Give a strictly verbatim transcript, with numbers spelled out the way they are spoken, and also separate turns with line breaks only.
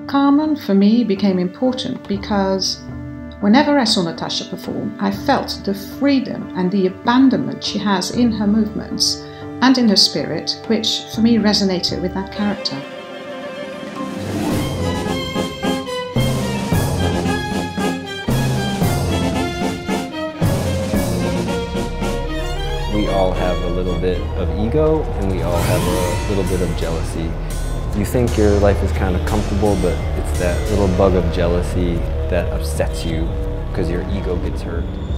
Carmen, for me, became important because whenever I saw Natasha perform, I felt the freedom and the abandonment she has in her movements and in her spirit, which for me resonated with that character.
We all have a little bit of ego and we all have a little bit of jealousy. You think your life is kind of comfortable, but it's that little bug of jealousy that upsets you because your ego gets hurt.